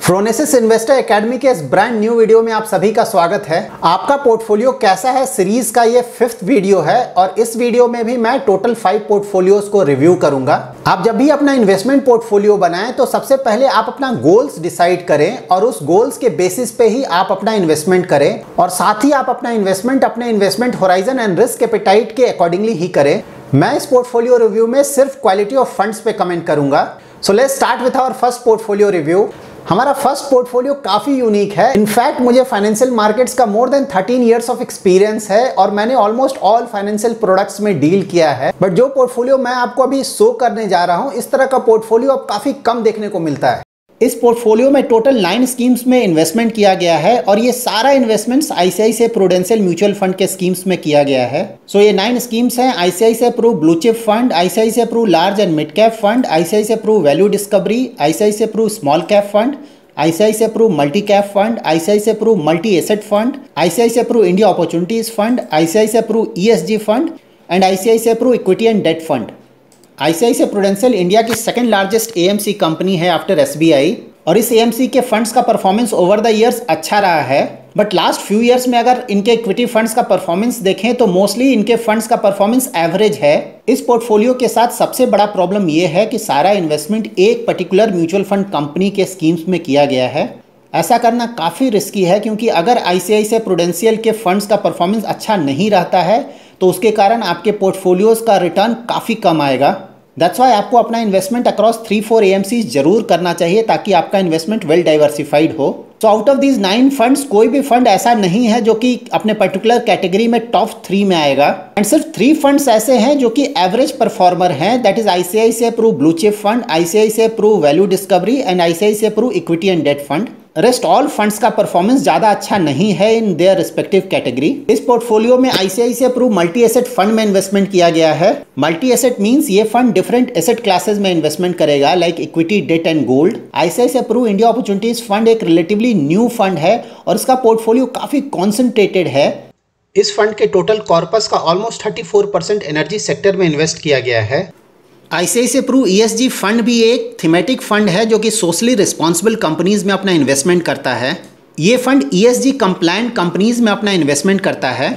Phronesis investor academy के इस brand new video में आप सभी का स्वागत है। आपका पोर्टफोलियो कैसा है सीरीज का ये 5th वीडियो है और इस वीडियो में भी मैं टोटल 5 पोर्टफोलियोज को रिव्यू करूंगा। आप जब भी अपना इन्वेस्टमेंट पोर्टफोलियो बनाएं तो सबसे पहले आप अपना गोल्स डिसाइड करें और उस गोल्स के बेसिस पे ही आप अपना इन्वेस्टमेंट करें और साथ ही आप अपना इन्वेस्टमेंट अपने investment horizon and risk appetite के अकॉर्डिंगली ही करें। मैं इस पोर्टफोलियो रिव्यू में सिर्फ क्वालिटी ऑफ फंड्स पे कमेंट करूंगा। So let's start with our first portfolio review. हमारा फर्स्ट पोर्टफोलियो काफी यूनिक है। इनफैक्ट मुझे फाइनेंशियल मार्केट्स का more than 13 years of experience है और मैंने ऑलमोस्ट ऑल फाइनेंशियल प्रोडक्ट्स में डील किया है। बट जो पोर्टफोलियो मैं आपको अभी शो करने जा रहा हूं, इस तरह का पोर्टफोलियो अब काफी कम देखने को मिलता है। इस पोर्टफोलियो में टोटल 9 स्कीम्स में इन्वेस्टमेंट किया गया है और ये सारा investments ICICI Prudential mutual fund के स्कीम्स में किया गया है। सो ये 9 स्कीम्स हैं: ICICI Pru blue chip fund, ICICI Pru large and mid cap fund, ICICI Pru value discovery, ICICI Pru small cap fund, ICICI Pru multi cap fund, ICICI Pru multi asset fund, ICICI Pru India opportunities fund, ICICI Pru ESG fund and ICICI Pru equity and debt fund. ICICI Prudential India की second largest AMC company है after SBI और इस AMC के funds का performance over the years अच्छा रहा है। But last few years में अगर इनके इक्विटी फंड्स का परफॉर्मेंस देखें तो मोस्टली इनके फंड्स का परफॉर्मेंस एवरेज है। इस पोर्टफोलियो के साथ सबसे बड़ा प्रॉब्लम यह है कि सारा इन्वेस्टमेंट एक पर्टिकुलर म्यूचुअल फंड कंपनी के स्कीम्स में किया गया है। ऐसा करना काफ़ी रिस्की है क्योंकि अगर आईसीआईसीआई प्रूडेंशियल के फंड्स का परफॉर्मेंस अच्छा नहीं रहता है तो उसके कारण आपके पोर्टफोलियोज का रिटर्न काफ़ी कम आएगा। दैट्स वाई आपको अपना इन्वेस्टमेंट अक्रॉस 3-4 एएमसी जरूर करना चाहिए ताकि आपका इन्वेस्टमेंट वेल डाइवर्सिफाइड हो। So out of these 9 funds कोई भी फंड ऐसा नहीं है जो कि अपने पर्टिकुलर कैटेगरी में टॉप 3 में आएगा एंड सिर्फ 3 फंड्स ऐसे हैं जो कि एवरेज परफॉर्मर हैं। That is ICICI Pru blue chip fund, ICICI Pru value discovery and ICICI Pru equity and debt fund. Rest all funds का परफॉर्मेंस ज्यादा अच्छा नहीं है इन देयर रिस्पेक्टिव कैटेगरी। इस पोर्टफोलियो में ICICI Pru multi asset fund में investment किया गया है। मल्टी एसेट मींस ये फंड डिफरेंट एसेट क्लासेस में इन्वेस्टमेंट करेगा like equity, debt and gold. ICICI Pru India opportunities fund एक रिलेटिवली न्यू फंड है और इसका पोर्टफोलियो काफी कॉन्सेंट्रेटेड है। इस फंड के टोटल कॉर्पस का ऑलमोस्ट 34% एनर्जी सेक्टर में इन्वेस्ट किया गया है। आईसीआईसीआई प्रू ईएसजी फंड भी एक थीमेटिक फंड है जो कि सोशली रिस्पॉन्सिबल कंपनीज में अपना इन्वेस्टमेंट करता है। ये फंड ईएसजी कंप्लायंट कंपनीज में अपना इन्वेस्टमेंट करता है।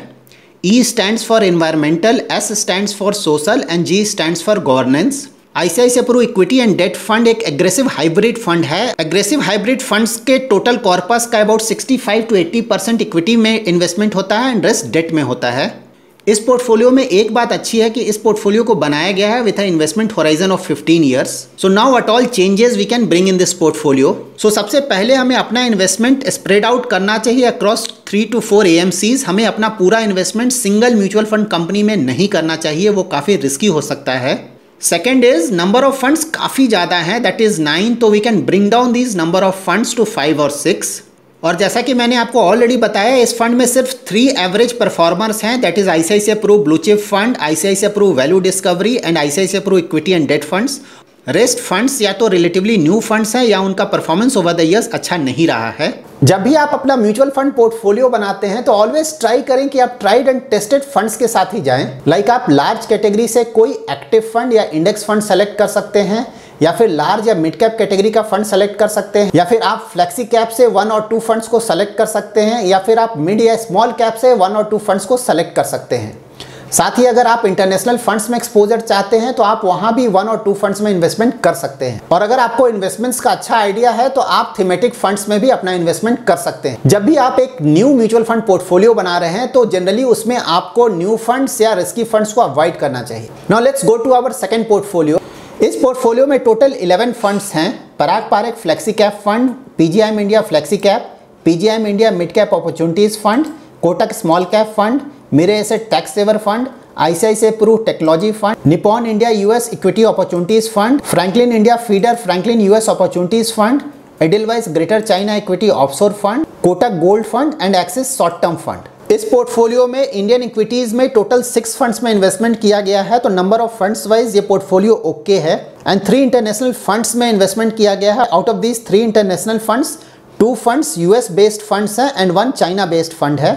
E stands for environmental, S stands for social and G stands for governance. ICICI Pru equity and debt fund एक एग्रेसिव हाइब्रिड फंड है। एग्रेसिव हाइब्रिड फंड्स के टोटल कॉर्पस का about 65 to 80% equity में investment होता है and rest date में होता है। इस पोर्टफोलियो में एक बात अच्छी है कि इस पोर्टफोलियो को बनाया गया है with a investment horizon of 15 years. So now what all changes we can bring in this portfolio. So सबसे पहले हमें अपना इन्वेस्टमेंट स्प्रेड आउट करना चाहिए अक्रॉस 3 to 4 एएमसीज। हमें अपना पूरा investment single mutual fund company में नहीं करना चाहिए, वो काफ़ी रिस्की हो सकता है। Second is number of funds काफ़ी ज़्यादा है, दैट इज 9, तो we can bring down these number of funds to 5 और 6। और जैसा कि मैंने आपको ऑलरेडी बताया, इस फंड में सिर्फ 3 एवरेज परफॉर्मर्स हैं, that is ICICI Pru blue chip fund, ICICI Pru value discovery and ICICI Pru equity and debt funds. Rest funds या तो रिलेटिवली न्यू फंड्स हैं या उनका परफॉर्मेंस ओवर द इयर्स अच्छा नहीं रहा है। जब भी आप अपना म्यूचुअल फंड पोर्टफोलियो बनाते हैं तो ऑलवेज ट्राई करें कि आप ट्राइड एंड टेस्टेड फंड्स के साथ ही जाएं। लाइक आप लार्ज कैटेगरी से कोई एक्टिव फंड या इंडेक्स फंड सेलेक्ट कर सकते हैं या फिर लार्ज या मिड कैप कैटेगरी का फंड सेलेक्ट कर सकते हैं या फिर आप फ्लेक्सी कैप से 1 और 2 फंड्स को सेलेक्ट कर सकते हैं या फिर आप मिड या स्मॉल कैप से 1 और 2 फंड्स को सेलेक्ट कर सकते हैं। साथ ही अगर आप इंटरनेशनल फंड्स में एक्सपोजर चाहते हैं तो आप वहां भी 1 और 2 फंड्स में इन्वेस्टमेंट कर सकते हैं। और अगर आपको इन्वेस्टमेंट्स का अच्छा आइडिया है तो आप थीमेटिक फंड्स में भी अपना इन्वेस्टमेंट कर सकते हैं। जब भी आप एक न्यू म्यूचुअल फंड पोर्टफोलियो बना रहे हैं तो जनरली उसमें आपको न्यू फंड्स या रिस्की फंड्स को अवॉइड करना चाहिए। Now let's go to our second portfolio. इस पोर्टफोलियो में टोटल 11 फंड्स हैं। Parag Parekh flexi cap fund, PGIM India flexi cap, PGIM India mid cap opportunities fund, Kotak small cap fund, Mirae asset tax saver fund, ICICI Pru technology fund, Nippon India US equity opportunities fund, Franklin India feeder Franklin US opportunities fund, Edelweiss greater China equity offshore fund, Kotak gold fund and Axis short term fund. इस portfolio में Indian equities में total 6 funds में investment किया गया है, तो number of funds wise ये portfolio okay है। एंड 3 इंटरनेशनल फंड्स में इन्वेस्टमेंट किया गया है। Out of these 3 international funds, 2 funds US based funds हैं एंड 1 चाइना बेस्ड फंड है।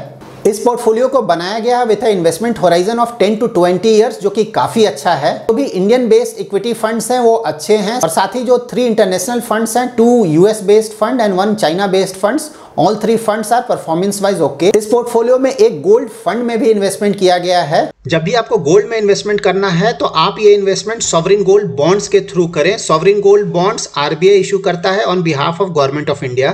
इस पोर्टफोलियो को बनाया गया है with a investment horizon of 10 to 20 years, जो कि काफी अच्छा है। तो भी इंडियन बेस्ड इक्विटी फंड्स हैं वो अच्छे हैं, और साथ ही जो 3 इंटरनेशनल फंड्स हैं, 2 US based fund and 1 China based funds, all 3 funds are performance wise okay. इस पोर्टफोलियो में एक गोल्ड फंड में भी इन्वेस्टमेंट किया गया है। जब भी आपको गोल्ड में इन्वेस्टमेंट करना है तो आप ये इन्वेस्टमेंट सॉवरिन गोल्ड बॉन्ड्स के थ्रू करें। Sovereign gold bonds RBI issue करता है on behalf of government of India.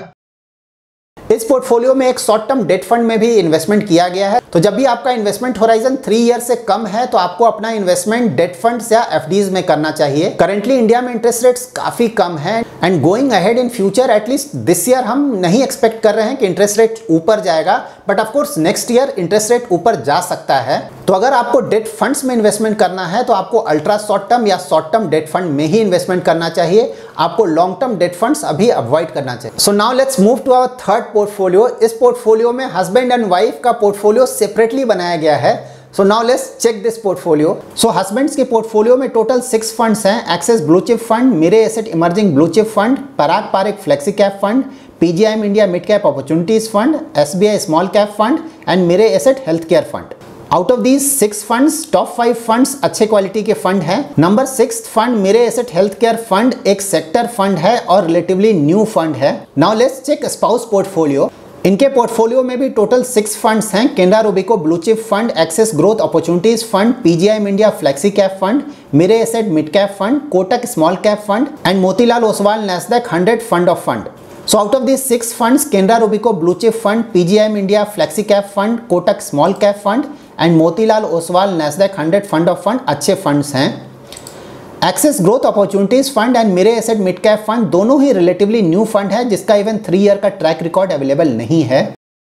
इस पोर्टफोलियो में एक शॉर्ट टर्म डेट फंड में भी इन्वेस्टमेंट किया गया है। तो जब भी आपका इन्वेस्टमेंट होराइजन 3 ईयर से कम है तो आपको अपना इन्वेस्टमेंट डेट फंड्स या एफडीज में करना चाहिए। करंटली इंडिया में इंटरेस्ट रेट्स काफी कम है and going ahead in future at least this year हम नहीं एक्सपेक्ट कर रहे हैं कि इंटरेस्ट रेट ऊपर जाएगा, but of course next year interest rate ऊपर जा सकता है। तो अगर आपको डेट फंड्स में इन्वेस्टमेंट करना है तो आपको अल्ट्रा शॉर्ट टर्म या शॉर्ट टर्म डेट फंड में ही इन्वेस्टमेंट करना चाहिए। आपको लॉन्ग टर्म डेट फंड्स अभी अवॉइड करना चाहिए। So now let's move to our third portfolio. इस पोर्टफोलियो में हस्बैंड एंड वाइफ का पोर्टफोलियो सेपरेटली बनाया गया है। So now let's check this portfolio. So husband's के पोर्टफोलियो में टोटल 6 फंड्स हैं। Axis blue chip fund, Mirae asset emerging blue chip fund, Parag Parikh flexi cap fund, PGIM India mid cap opportunities fund, SBI small cap fund and Mirae asset health care fund. Out of these 6 funds, top 5 funds अच्छे quality के fund हैं। Number 6 fund Mirae asset health care fund एक sector fund है और relatively new fund है। Now let's check spouse portfolio. इनके portfolio में भी टोटल 6 फंड्स हैं। Canara Robeco blue chip fund, access growth opportunities fund, PGIM India flexi cap fund, Mirae asset mid cap fund, Kotak small cap fund and Motilal Oswal Nasdaq 100 fund of fund. So out of these 6 funds, Canara Robeco Blue Chip Fund, PGIM India Flexi Cap Fund, Kotak Small Cap Fund and Motilal Oswal Nasdaq 100 Fund of Fund अच्छे funds हैं। Axis growth opportunities fund and Mirae asset mid cap fund दोनों ही relatively new fund है जिसका even 3 year का track record available नहीं है।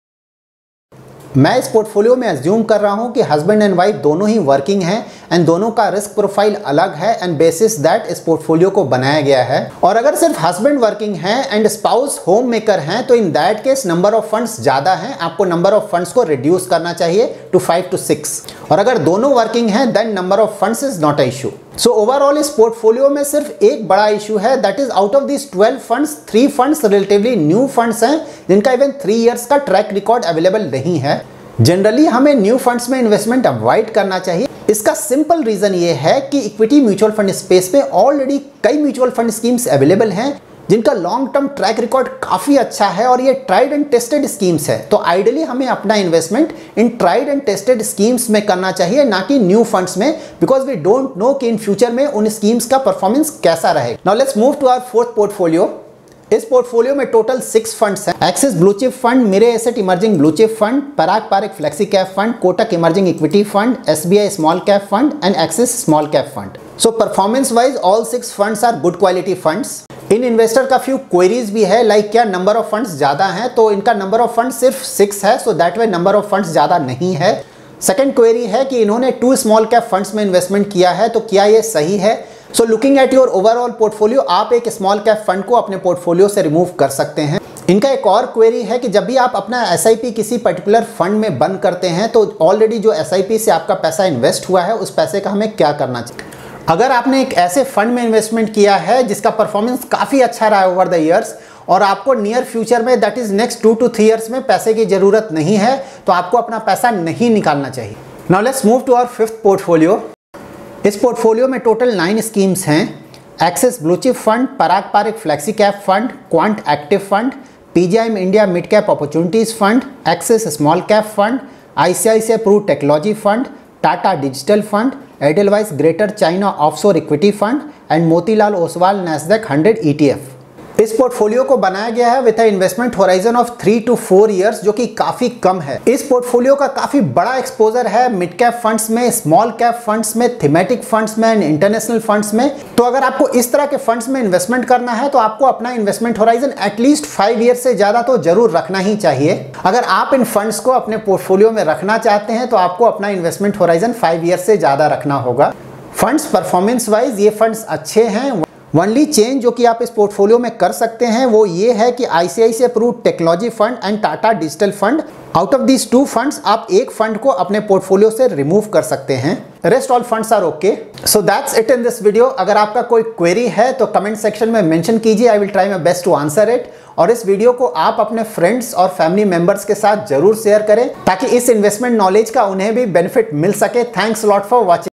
मैं इस पोर्टफोलियो में अज्यूम कर रहा हूं कि हस्बैंड एंड वाइफ दोनों ही वर्किंग हैं एंड दोनों का रिस्क प्रोफाइल अलग है एंड बेसिस दैट इस पोर्टफोलियो को बनाया गया है। और अगर सिर्फ हस्बैंड वर्किंग है एंड स्पाउस होम मेकर हैं तो in that case number of funds ज्यादा हैं, आपको नंबर ऑफ फंड्स को रिड्यूस करना चाहिए टू 5 to 6। और अगर दोनों वर्किंग हैं then number of funds is not a issue. So overall इस पोर्टफोलियो में सिर्फ एक बड़ा इशू है, that is out of this 12 funds 3 funds relatively new funds हैं जिनका इवन 3 इयर्स का ट्रैक रिकॉर्ड अवेलेबल नहीं है। जनरली हमें न्यू फंड्स में इन्वेस्टमेंट अवॉइड करना चाहिए। इसका सिंपल रीजन ये है कि इक्विटी म्यूचुअल फंड स्पेस में ऑलरेडी कई म्यूचुअल फंड स्कीम्स अवेलेबल हैं जिनका लॉन्ग टर्म ट्रैक रिकॉर्ड काफी अच्छा है और ये ट्राइड एंड टेस्टेड स्कीम्स है। तो आइडियली हमें अपना investment in tried and tested schemes में करना चाहिए, ना कि न्यू फंड्स में, बिकॉज वी डोंट नो कि इन फ्यूचर में उन स्कीम्स का परफॉर्मेंस कैसा रहेगा। Now let's move to our fourth portfolio. इस पोर्टफोलियो में टोटल 6 फंड्स हैं। Axis blue chip fund, Mirae asset emerging blue chip fund, Parag Parikh flexi cap fund, Kotak emerging equity fund, SBI small cap fund and Axis small cap fund. So performance wise all 6 funds are good quality funds. इन investor का few queries भी है, like क्या number of funds ज्यादा हैं, तो इनका number of funds सिर्फ 6 है, so that way number of funds ज्यादा नहीं है। सेकंड क्वेरी है कि इन्होंने 2 स्मॉल कैप फंड्स में इन्वेस्टमेंट किया है, तो क्या ये सही है? So looking at your overall portfolio, आप एक स्मॉल कैप फंड को अपने पोर्टफोलियो से रिमूव कर सकते हैं। इनका एक और क्वेरी है कि जब भी आप अपना एसआईपी किसी पर्टिकुलर फंड में बंद करते हैं तो ऑलरेडी जो एसआईपी से आपका पैसा इन्वेस्ट हुआ है उस पैसे का हमें क्या करना चाहिए। अगर आपने एक ऐसे फंड में इन्वेस्टमेंट किया है जिसका परफॉर्मेंस काफ़ी अच्छा रहा है ओवर द ईयर्स और आपको नियर फ्यूचर में that is next 2 to 3 years में पैसे की ज़रूरत नहीं है, तो आपको अपना पैसा नहीं निकालना चाहिए। Now let's move to our fifth portfolio. इस पोर्टफोलियो में टोटल 9 स्कीम्स हैं। Axis blue chip fund, Parag Parikh flexi cap fund, quant active fund, PGIM India mid cap opportunities fund, Axis small cap fund, ICICI Pru technology fund, Tata digital fund, Edelweiss Greater China offshore equity fund and Motilal Oswal Nasdaq 100 ETF। इस portfolio को बनाया गया है with investment horizon of 3 to 4 years, जो कि काफी कम है। इस पोर्टफोलियो का काफी बड़ा एक्सपोजर है मिड कैप फंड्स में, स्मॉल कैप फंड्स में, थीमेटिक फंड्स में एंड इंटरनेशनल फंड्स में। तो अगर आपको इस तरह के फंड्स में इन्वेस्टमेंट करना है तो आपको अपना इन्वेस्टमेंट होराइजन एटलीस्ट 5 ईयर से ज्यादा तो जरूर रखना ही चाहिए। अगर आप इन फंड्स को अपने पोर्टफोलियो में रखना चाहते हैं तो आपको अपना इन्वेस्टमेंट होराइजन 5 ईयर से ज्यादा रखना होगा। फंड्स परफॉर्मेंस वाइज ये फंड्स अच्छे हैं। ओनली चेंज जो कि आप इस पोर्टफोलियो में कर सकते हैं वो ये है कि ICICI approved technology fund and Tata digital fund, out of these 2 funds आप एक फंड को अपने पोर्टफोलियो से रिमूव कर सकते हैं। Rest all funds are okay. So that's it in this video. अगर आपका कोई क्वेरी है तो कमेंट सेक्शन में मेंशन कीजिए, I will try my best to answer it. और इस वीडियो को आप अपने फ्रेंड्स और फैमिली मेंबर्स के साथ जरूर शेयर करें ताकि इस इन्वेस्टमेंट नॉलेज का उन्हें भी बेनिफिट मिल सके। Thanks lot for watching.